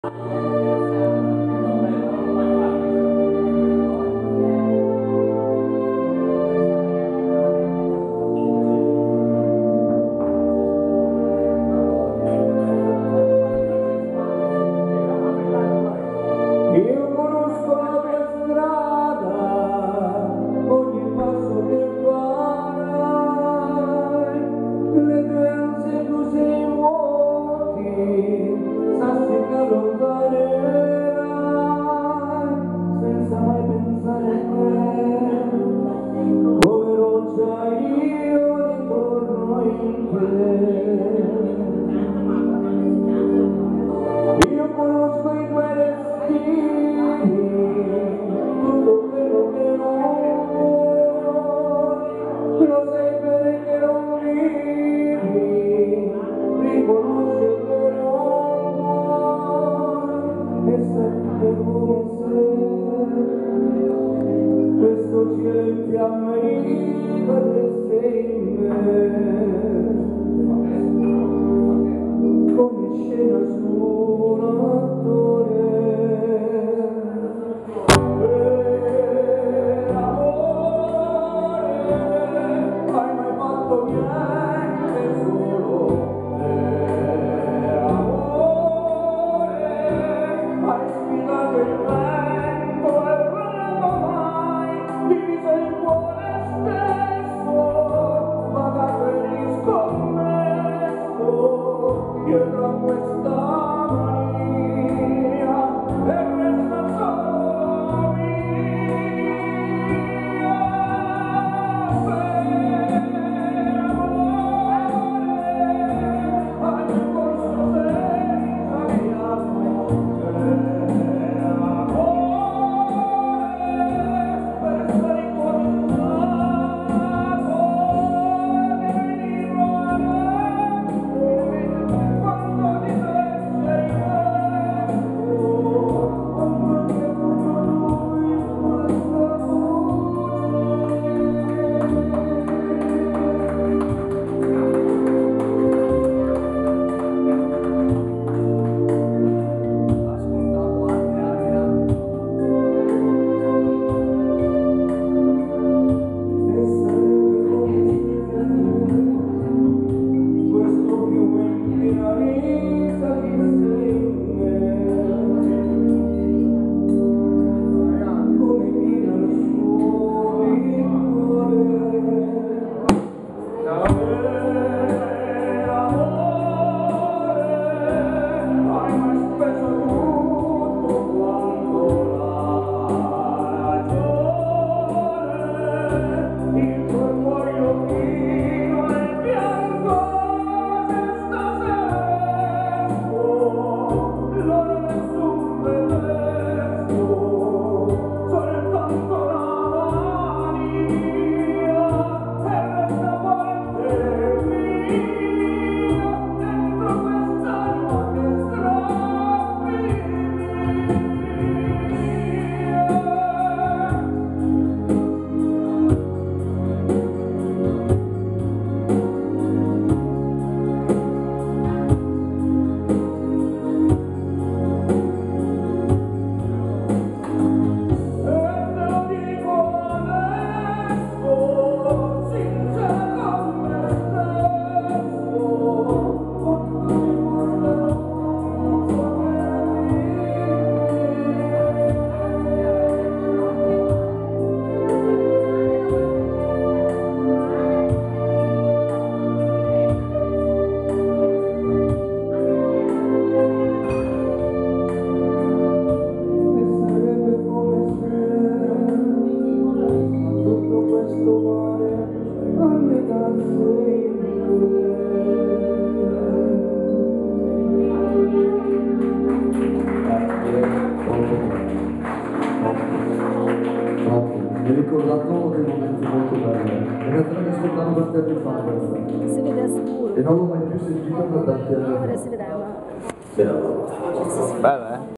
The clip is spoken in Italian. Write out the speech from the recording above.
Io conosco la tua strada, ogni passo che farai, le tue ansie tu sei vuoti, sassi che allontanerai, senza mai pensare a te, come roccia io ritorno in te. Io conosco i tuoi destini, tutto quello che vuoi, lo sai bene che non vivi, riconosci che non vuoi, e sempre come se questo cielo in fiamme ricadesse in me, come scena su un attore. Amore, hai mai fatto niente solo per amore, hai sfidato il vento e non mai diviso il cuore stesso, pagato e riscommesso dietro a questa mania, e resta solo mia. Per amore hai percorso senza viaggio, per amore per stare incontrato mi quando ti sei mi ha ricordato dei momenti molto belli. In realtà l'ho ascoltato tanti anni fa questa. Si vede sicuro. E non l'ho mai più sentita per tanti anni. Ora si vedeva. Bella, eh?